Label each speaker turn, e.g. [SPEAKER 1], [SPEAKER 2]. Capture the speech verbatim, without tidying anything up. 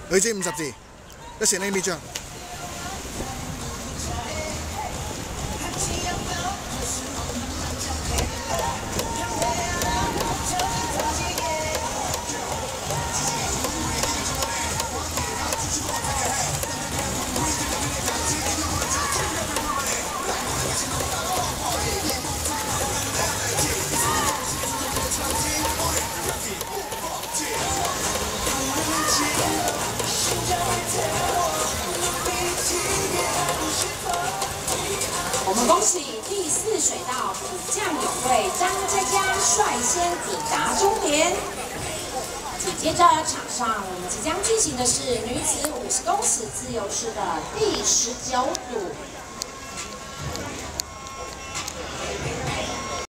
[SPEAKER 1] 女子五十字，一成 A B 章。
[SPEAKER 2] 我们恭喜第四水道虎将泳队张佳佳率先抵达终点。紧接着场上我们即将进行的是女子五十公尺自由式的第十九组